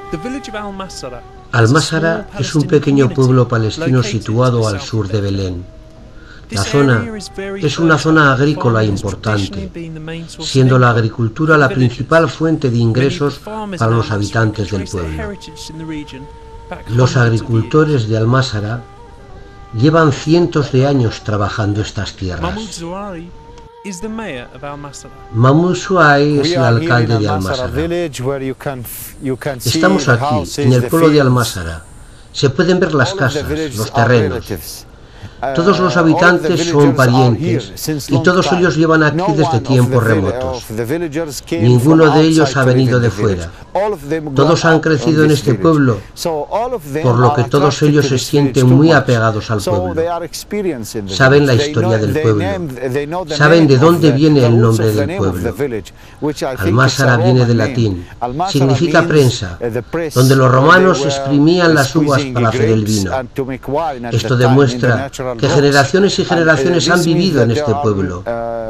Al-Masara es un pequeño pueblo palestino situado al sur de Belén. La zona es una zona agrícola importante, siendo la agricultura la principal fuente de ingresos para los habitantes del pueblo. Los agricultores de Al-Masara llevan cientos de años trabajando estas tierras. Mahmoud Zouai es el alcalde de Al-Masara. Estamos aquí, en el pueblo de Al-Masara. Se pueden ver las casas, los terrenos. Todos los habitantes son parientes y todos ellos llevan aquí desde tiempos remotos. Ninguno de ellos ha venido de fuera. Todos han crecido en este pueblo, por lo que todos ellos se sienten muy apegados al pueblo. Saben la historia del pueblo. Saben de dónde viene el nombre del pueblo. Al-Masara viene del latín. Significa prensa, donde los romanos exprimían las uvas para hacer el vino. Esto demuestra que generaciones y generaciones han vivido en este pueblo.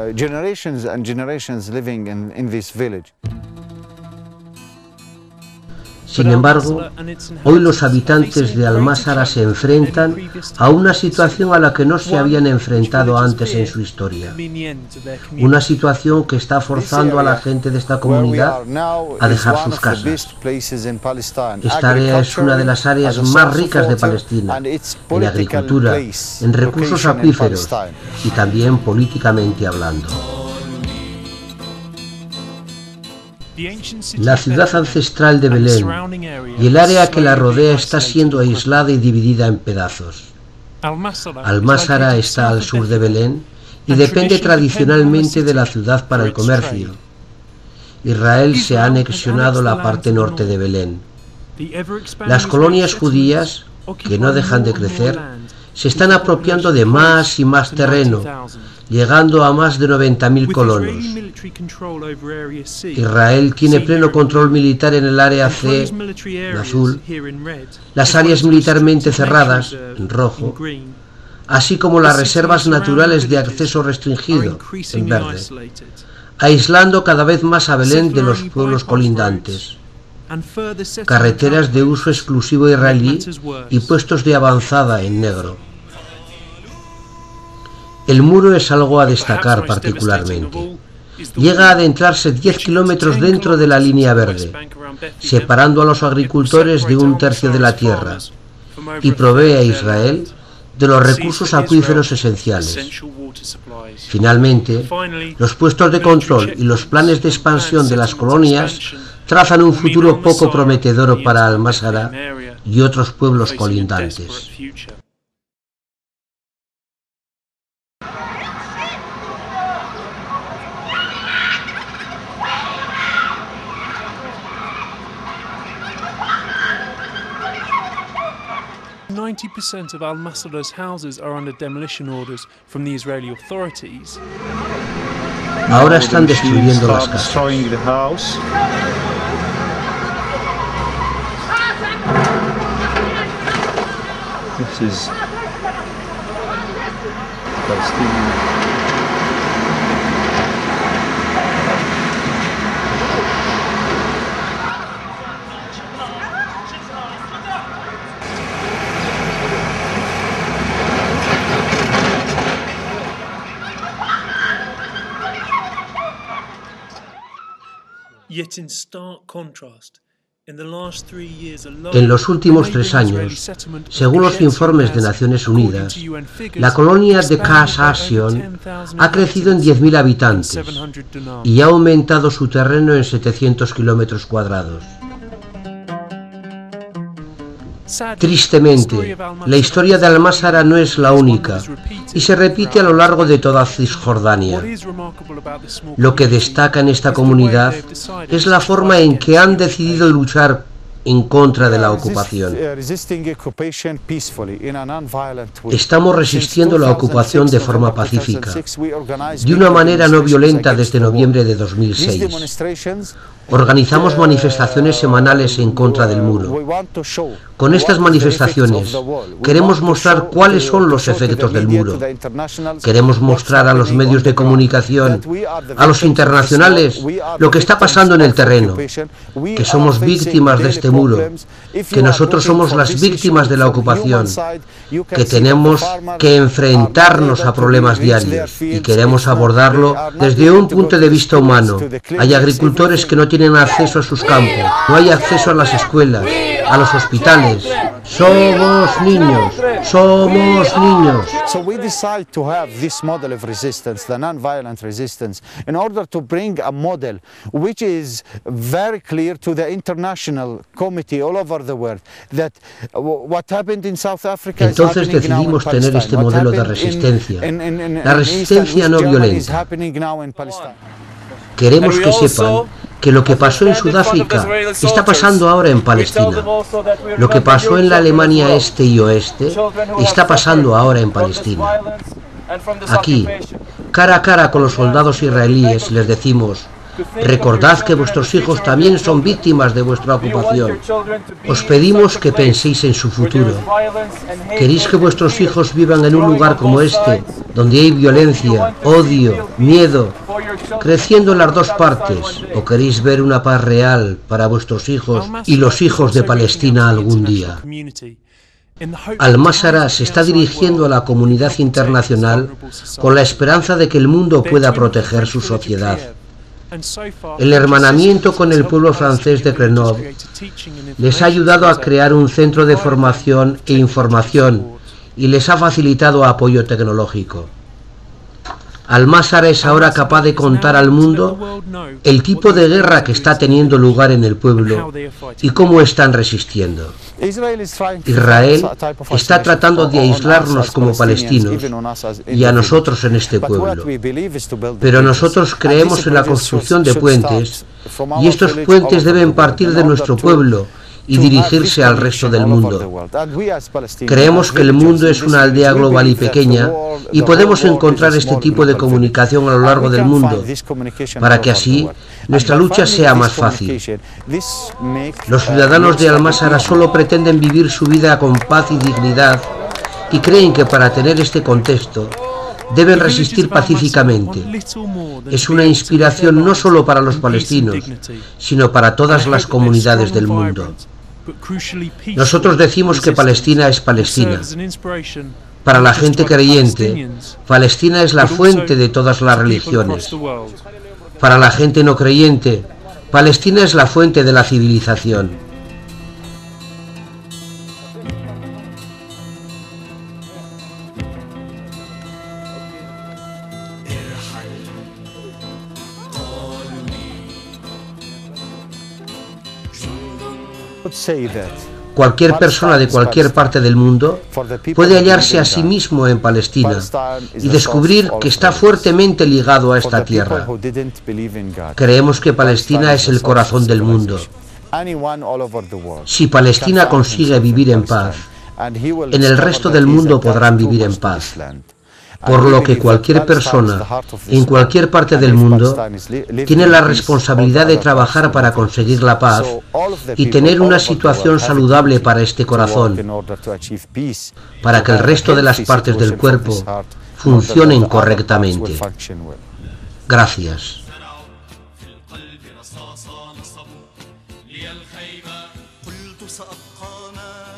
Sin embargo, hoy los habitantes de Al-Masara se enfrentan a una situación a la que no se habían enfrentado antes en su historia. Una situación que está forzando a la gente de esta comunidad a dejar sus casas. Esta área es una de las áreas más ricas de Palestina, en agricultura, en recursos acuíferos y también políticamente hablando. La ciudad ancestral de Belén y el área que la rodea está siendo aislada y dividida en pedazos. Al-Masara está al sur de Belén y depende tradicionalmente de la ciudad para el comercio. Israel se ha anexionado la parte norte de Belén. Las colonias judías, que no dejan de crecer, se están apropiando de más y más terreno, llegando a más de 90.000 colonos. Israel tiene pleno control militar en el área C, en azul, las áreas militarmente cerradas, en rojo, así como las reservas naturales de acceso restringido, en verde, aislando cada vez más a Belén de los pueblos colindantes. Carreteras de uso exclusivo israelí y puestos de avanzada en negro. El muro es algo a destacar particularmente. Llega a adentrarse 10 kilómetros dentro de la línea verde, separando a los agricultores de un tercio de la tierra, y provee a Israel de los recursos acuíferos esenciales. Finalmente, los puestos de control y los planes de expansión de las colonias trazan un futuro poco prometedor para Al-Masara y otros pueblos colindantes. % of Al-Masara's houses are under demolition orders from the Israeli authorities. Ahora están destruyendo las casas. This is Palestinian. En los últimos 3 años, según los informes de Naciones Unidas, la colonia de Qas Assion ha crecido en 10.000 habitantes y ha aumentado su terreno en 700 kilómetros cuadrados. Tristemente, la historia de Al-Masara no es la única y se repite a lo largo de toda Cisjordania. Lo que destaca en esta comunidad es la forma en que han decidido luchar en contra de la ocupación. Estamos resistiendo la ocupación de forma pacífica, de una manera no violenta desde noviembre de 2006. Organizamos manifestaciones semanales en contra del muro. Con estas manifestaciones queremos mostrar cuáles son los efectos del muro. Queremos mostrar a los medios de comunicación, a los internacionales, lo que está pasando en el terreno, que somos víctimas de este muro, que nosotros somos las víctimas de la ocupación, que tenemos que enfrentarnos a problemas diarios y queremos abordarlo desde un punto de vista humano. Hay agricultores que no tienen acceso a sus campos, no hay acceso a las escuelas, a los hospitales. Somos niños, somos niños. So we decide to have this model of resistance, the non-violent resistance, in order to bring a model which is very clear to the international committee all over the world that what happened in South Africa. Entonces decidimos tener este modelo de resistencia, la resistencia no violenta. Queremos que sepan que lo que pasó en Sudáfrica está pasando ahora en Palestina. Lo que pasó en la Alemania este y oeste está pasando ahora en Palestina. Aquí, cara a cara con los soldados israelíes, les decimos: recordad que vuestros hijos también son víctimas de vuestra ocupación. Os pedimos que penséis en su futuro. ¿Queréis que vuestros hijos vivan en un lugar como este, donde hay violencia, odio, miedo, creciendo en las dos partes? ¿O queréis ver una paz real para vuestros hijos y los hijos de Palestina algún día? Al-Masra se está dirigiendo a la comunidad internacional con la esperanza de que el mundo pueda proteger su sociedad. El hermanamiento con el pueblo francés de Grenoble les ha ayudado a crear un centro de formación e información y les ha facilitado apoyo tecnológico. Al-Masra es ahora capaz de contar al mundo el tipo de guerra que está teniendo lugar en el pueblo y cómo están resistiendo. Israel está tratando de aislarnos como palestinos y a nosotros en este pueblo. Pero nosotros creemos en la construcción de puentes y estos puentes deben partir de nuestro pueblo y dirigirse al resto del mundo. Creemos que el mundo es una aldea global y pequeña y podemos encontrar este tipo de comunicación a lo largo del mundo para que así nuestra lucha sea más fácil. Los ciudadanos de Al-Masra solo pretenden vivir su vida con paz y dignidad y creen que para tener este contexto deben resistir pacíficamente. Es una inspiración no solo para los palestinos, sino para todas las comunidades del mundo. Nosotros decimos que Palestina es Palestina. Para la gente creyente, Palestina es la fuente de todas las religiones. Para la gente no creyente, Palestina es la fuente de la civilización. Cualquier persona de cualquier parte del mundo puede hallarse a sí mismo en Palestina y descubrir que está fuertemente ligado a esta tierra. Creemos que Palestina es el corazón del mundo. Si Palestina consigue vivir en paz, en el resto del mundo podrán vivir en paz. Por lo que cualquier persona, en cualquier parte del mundo, tiene la responsabilidad de trabajar para conseguir la paz y tener una situación saludable para este corazón, para que el resto de las partes del cuerpo funcionen correctamente. Gracias. قلت سأبقى